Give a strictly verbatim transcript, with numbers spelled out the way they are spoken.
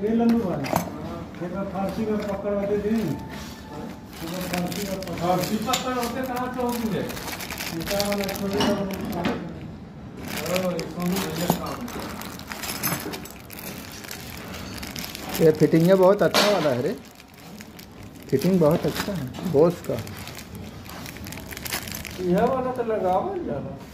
ये लंबू भाई एक फारसी का पकड़ वाले दिन फारसी का फारसी पकड़ होते कहाँ चौकी है छोटा वाला छोटे वाला ये फिटिंग है बहुत अच्छा वाला है रे, फिटिंग बहुत अच्छा है बॉस का। यह वाला तो लगाओ ज़्यादा।